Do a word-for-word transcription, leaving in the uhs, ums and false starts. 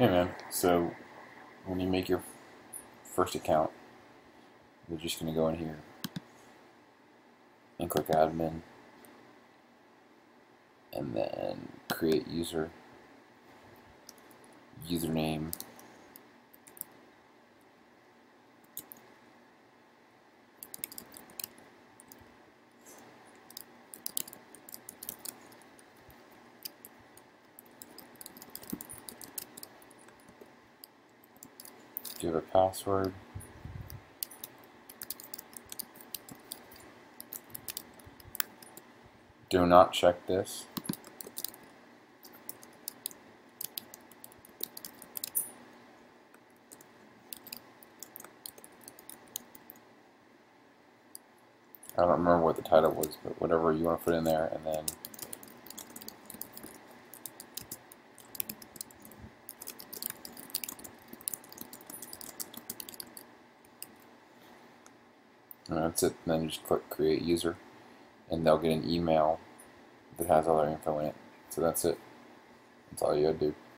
Hey man, so when you make your first account, you're just going to go in here and click admin and then create user, username, give a password, do not check this. I don't remember what the title was, but whatever you want to put in there, and then and that's it. And then you just click create user, and they'll get an email that has all their info in it. So that's it. That's all you gotta do.